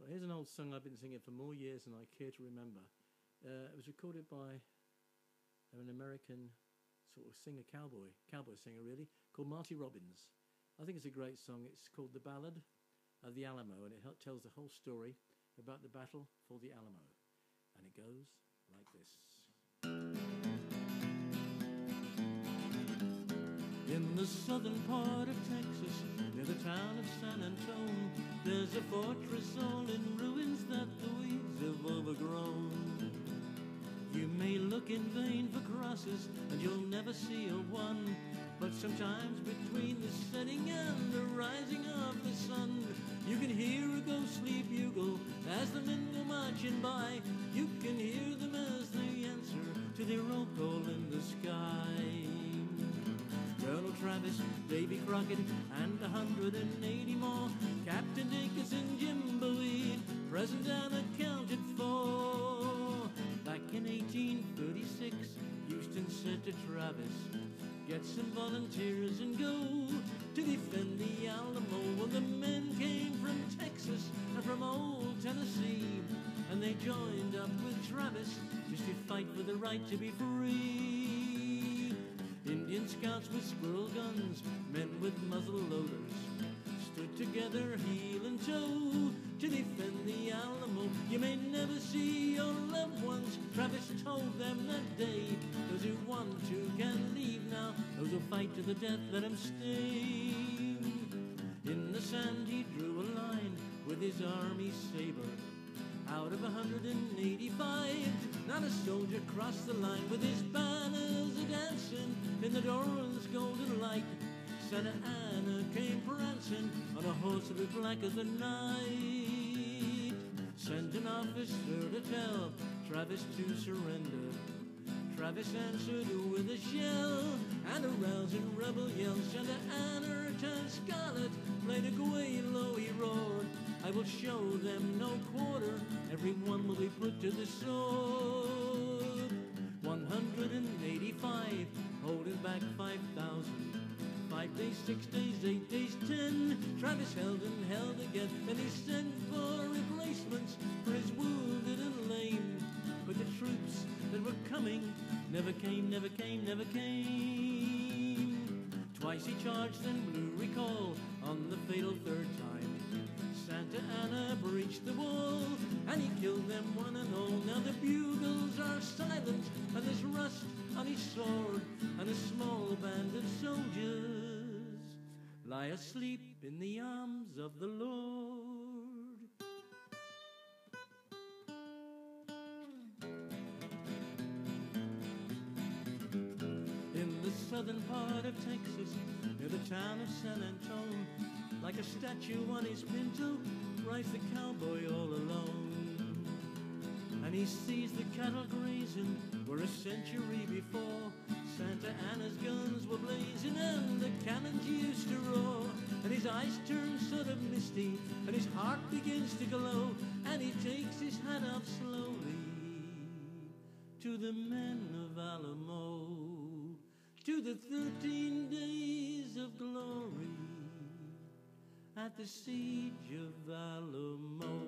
But here's an old song I've been singing for more years than I care to remember. It was recorded by an American sort of singer, cowboy singer really, called Marty Robbins. I think it's a great song. It's called The Ballad of the Alamo, and it tells the whole story about the battle for the Alamo. And it goes like this. In the southern part of Texas, near the town of San Antone, there's a fortress all in ruins that the weeds have overgrown. You may look in vain for crosses, and you'll never see a one, but sometimes between the setting and the rising of the sun, you can hear a ghostly bugle as the men go marching by. You can hear them as they answer to their roll call in the sky. Colonel Travis, Davy Crockett, and 180 more, Captain Dacus and Jim Bowie, present and accounted for. Back in 1836, Houston said to Travis, get some volunteers and go to defend the Alamo. Well, the men came from Texas and from old Tennessee, and they joined up with Travis just to fight for the right to be free. Indian scouts with squirrel guns, men with muzzle loaders, stood together heel and toe to defend the Alamo. You may never see your loved ones, Travis told them that day. Those who want to can leave now, those who fight to the death let them stay. In the sand he drew a line with his army saber. Out of 185, not a soldier crossed the line with his banners a-dancing in the Doran's golden light. Santa Anna came prancing on a horse that was black as the night. Sent an officer to tell Travis to surrender. Travis answered with a shell and a rousing rebel yell. Santa Anna turned scarlet, played a guaylo, he roared, I will show them no quarter, everyone will be put to the sword. 185, holding back 5,000. 5 days, 6 days, 8 days, 10. Travis held and held again. Then he sent for replacements for his wounded and lame. But the troops that were coming never came, never came, never came. Twice he charged and blew recall on the fatal third time. Santa Anna breached the wall, and he killed them one and all. Now the bugles are silent, and there's rust on his sword, and a small band of soldiers lie asleep in the arms of the Lord. In the southern part of Texas, near the town of San Antone, like a statue on his pinto, rides the cowboy all alone. And he sees the cattle grazing where a century before Santa Anna's guns were blazing and the cannons used to roar. And his eyes turn sort of misty and his heart begins to glow, and he takes his hat off slowly to the men of Alamo, to the 13 days of glory at the siege of Alamo.